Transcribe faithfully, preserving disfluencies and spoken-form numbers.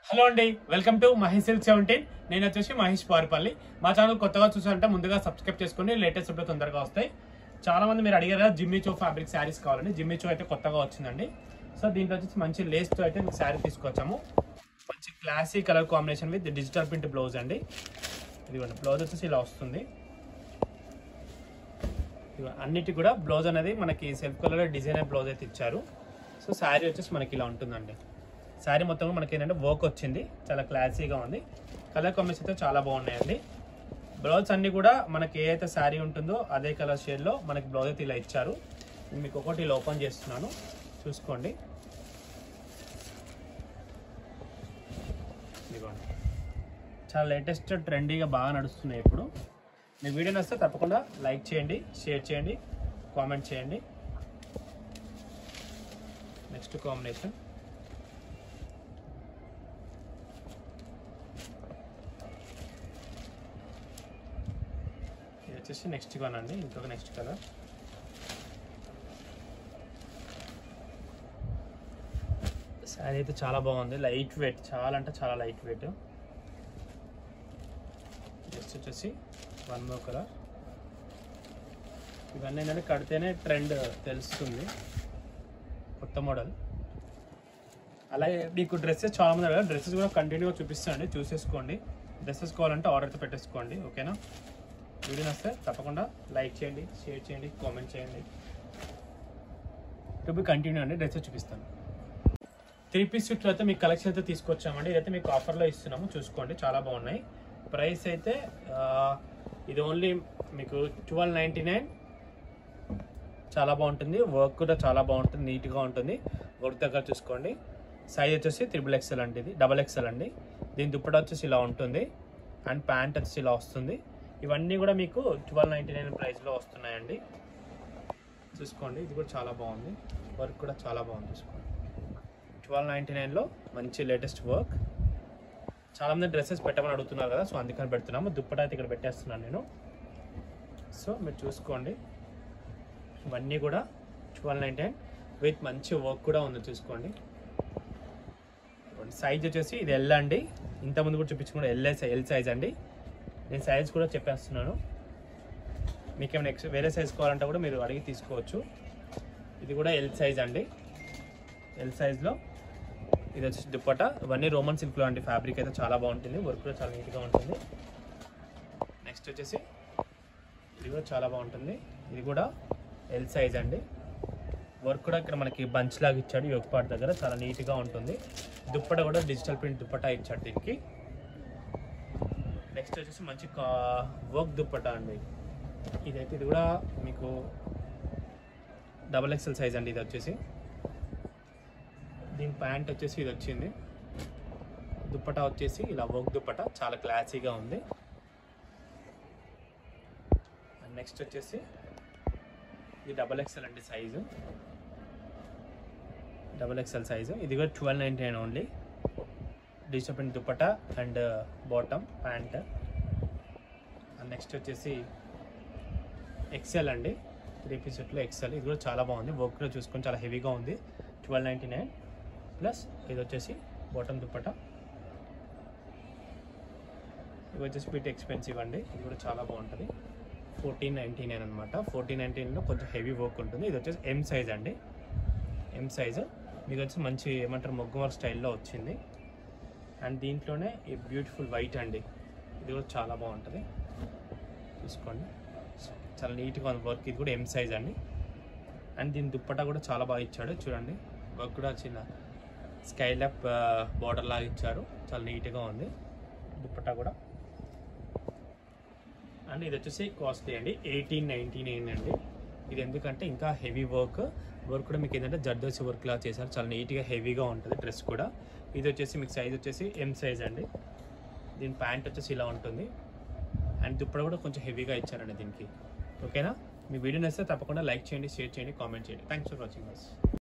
Hello అండి, welcome to Mahesh silk seventeen. నేను వచ్చేసి మహేష్ పారిపల్లి. మా ఛానల్ కొత్తగా చూసారంటే ముందుగా సబ్స్క్రైబ్ చేసుకుని లేటెస్ట్ అప్డేట్ తొందరగా వస్తాయి. చాలా మంది మీరు అడిగారు కదా జిమ్మీ చో ఫ్యాబ్రిక్ శారీస్ కావాలని. జిమ్మీ చో అయితే కొత్తగా వచ్చిందండి. సో దీంట్లో వచ్చేసి మంచి లేస్తో అయితే మీకు శారీ తీసుకొచ్చాము. మంచి classy colour combination with digital print blouse అండి. ఇదిగోండి, బ్లౌజ్ వచ్చేసి ఇలా వస్తుంది. అన్నిటి కూడా బ్లౌజ్ అనేది మనకి సెల్ఫ్ కలర్ డిజైనర్ బ్లౌజ్ అయితే ఇచ్చారు. సో శారీ వచ్చేసి మనకి ఇలా ఉంటుందండి. శారీ మొత్తం మనకి ఏంటంటే వర్క్ వచ్చింది, చాలా క్లాసీగా ఉంది. కలర్ కాంబినేషన్ అయితే చాలా బాగున్నాయండి. బ్లౌజ్ అన్ని కూడా మనకి ఏ అయితే శారీ ఉంటుందో అదే కలర్ షేడ్లో మనకి బ్లౌజ్ అయితే ఇలా ఇచ్చారు. నేను మీకు ఒకటి ఇలా ఓపెన్ చేస్తున్నాను, చూసుకోండి. ఇదిగోండి, చాలా లేటెస్ట్ ట్రెండీగా బాగా నడుస్తున్నాయి ఇప్పుడు. మీ వీడియో నచ్చితే తప్పకుండా లైక్ చేయండి, షేర్ చేయండి, కామెంట్ చేయండి. నెక్స్ట్ కాంబినేషన్ వచ్చేసి నెక్స్ట్ వన్ అండి, ఇంకొక నెక్స్ట్ కలర్. శారీ అయితే చాలా బాగుంది, లైట్ వెయిట్, చాలా అంటే చాలా లైట్ వెయిట్. నెక్స్ట్ వచ్చేసి వన్ మోర్ కలర్. ఇవన్నీ ఏంటంటే కడితేనే ట్రెండ్ తెలుస్తుంది, కొత్త మోడల్. అలాగే మీకు డ్రెస్సెస్ చాలా మంది అడిగారు, డ్రెస్సెస్ కూడా కంటిన్యూగా చూపిస్తానండి, చూసేసుకోండి. డ్రెస్సెస్ కావాలంటే ఆర్డర్ అయితే పెట్టేసుకోండి, ఓకేనా. వీడియో వస్తే తప్పకుండా లైక్ చేయండి, షేర్ చేయండి, కామెంట్ చేయండి. టు బి కంటిన్యూ అండి, డ్రెస్సెస్ చూపిస్తాను. త్రీ పీస్ సెట్ అయితే మీకు కలెక్షన్ అయితే తీసుకొచ్చామండి. ఇదైతే మీకు ఆఫర్లో ఇస్తున్నాము, చూసుకోండి, చాలా బాగున్నాయి. ప్రైస్ అయితే ఇది ఓన్లీ మీకు ట్వెల్వ్ నైంటీ నైన్. చాలా బాగుంటుంది, వర్క్ కూడా చాలా బాగుంటుంది, నీట్గా ఉంటుంది. వర్క్ దగ్గర చూసుకోండి. సైజ్ వచ్చేసి త్రిబుల్ ఎక్స్ఎల్ అండి, ఇది డబల్ ఎక్స్ఎల్ అండి. దీని దుప్పట వచ్చేసి ఇలా ఉంటుంది, అండ్ ప్యాంట్ వచ్చేసి ఇలా వస్తుంది. ఇవన్నీ కూడా మీకు ట్వెల్వ్ నైంటీ నైన్ ప్రైస్లో వస్తున్నాయండి, చూసుకోండి. ఇది కూడా చాలా బాగుంది, వర్క్ కూడా చాలా బాగుంది, చూసుకోండి. ట్వెల్వ్ నైంటీ నైన్లో మంచి లేటెస్ట్ వర్క్. చాలామంది డ్రెస్సెస్ పెట్టమని అడుగుతున్నారు కదా, సో అందుకని పెడుతున్నాము. దుప్పట అయితే ఇక్కడ పెట్టేస్తున్నాను నేను. సో మీరు చూసుకోండి, ఇవన్నీ కూడా ట్వెల్వ్ నైంటీ నైన్ విత్ మంచి వర్క్ కూడా ఉంది, చూసుకోండి. సైజ్ వచ్చేసి ఇది ఎల్ అండి, ఇంతకుముందు కూడా చూపించుకుంటే ఎల్ ఎల్ సైజ్ అండి. నేను సైజ్ కూడా చెప్పేస్తున్నాను. మీకు ఏమైనా ఎక్స్ వేరే సైజ్ కావాలంటే కూడా మీరు అడిగి తీసుకోవచ్చు. ఇది కూడా ఎల్ సైజ్ అండి, ఎల్ సైజ్లో. ఇది వచ్చి దుప్పట. ఇవన్నీ రోమన్ సిల్క్లో అండి. ఫ్యాబ్రిక్ అయితే చాలా బాగుంటుంది, వర్క్ కూడా చాలా నీట్గా ఉంటుంది. నెక్స్ట్ వచ్చేసి ఇది కూడా చాలా బాగుంటుంది. ఇది కూడా ఎల్ సైజ్ అండి. వర్క్ కూడా ఇక్కడ మనకి బంచ్ లాగా ఇచ్చాడు, యోగ్ పార్ట్ దగ్గర చాలా నీట్గా ఉంటుంది. దుప్పట కూడా డిజిటల్ ప్రింట్ దుప్పట ఇచ్చాడు దీనికి. నెక్స్ట్ వచ్చేసి మంచి వర్క్ దుప్పట అండి. ఇదైతే ఇది కూడా మీకు డబల్ ఎక్స్ఎల్ సైజ్ అండి. ఇది వచ్చేసి దీని ప్యాంట్ వచ్చేసి ఇది వచ్చింది. దుప్పట వచ్చేసి ఇలా వర్క్ దుప్పట, చాలా క్లాసీగా ఉంది. అండ్ నెక్స్ట్ వచ్చేసి ఇది డబల్ ఎక్స్ఎల్ అండి సైజు, డబల్ ఎక్స్ఎల్ సైజు. ఇది కూడా twelve ninety nine only. Digital print dupatta and bottom pant. And next వచ్చేసి ఎక్సెల్ అండి, త్రీ పీస్ సెట్లో ఎక్సెల్. ఇది కూడా చాలా బాగుంది, వర్క్ కూడా చూసుకొని చాలా హెవీగా ఉంది. ట్వెల్వ్ నైంటీ నైన్ ప్లస్ ఇది వచ్చేసి బాటమ్ దుప్పట. ఇది వచ్చేసి బిట్ ఎక్స్పెన్సివ్ అండి, ఇది కూడా చాలా బాగుంటుంది. ఫోర్టీన్ నైంటీ నైన్ అనమాట. ఫోర్టీన్ నైంటీన్లో కొంచెం హెవీ వర్క్ ఉంటుంది. ఇది వచ్చేసి ఎం సైజ్ అండి, ఎం సైజు. మీకు వచ్చి మంచి ఏమంటారు మొగ్గ వర్క్ స్టైల్లో వచ్చింది. అండ్ దీంట్లోనే ఈ బ్యూటిఫుల్ వైట్ అండి, ఇది కూడా చాలా బాగుంటుంది, చూసుకోండి. చాలా నీట్గా ఉంది వర్క్. ఇది కూడా ఎం సైజ్ అండి. అండ్ దీని దుప్పట కూడా చాలా బాగా ఇచ్చాడు, చూడండి. వర్క్ కూడా చిన్న స్కైలప్ బార్డర్ లాగా ఇచ్చారు, చాలా నీట్గా ఉంది దుప్పట కూడా. అండ్ ఇది వచ్చేసి కాస్ట్లీ అండి, ఎయిటీన్ నైంటీ నైన్ అండి. ఇది ఎందుకంటే ఇంకా హెవీ వర్క్, వర్క్ కూడా మీకు ఏంటంటే జర్దోసి వర్క్ లాగా చేశారు, చాలా నీట్గా హెవీగా ఉంటుంది డ్రెస్ కూడా. ఇది వచ్చేసి మీకు సైజ్ వచ్చేసి ఎం సైజ్ అండి. దీని ప్యాంట్ వచ్చేసి ఇలా ఉంటుంది. అండ్ దుప్పట కూడా కొంచెం హెవీగా ఇచ్చారండి దీనికి, ఓకేనా. మీ వీడియో నచ్చితే తప్పకుండా లైక్ చేయండి, షేర్ చేయండి, కామెంట్ చేయండి. Thanks for watching.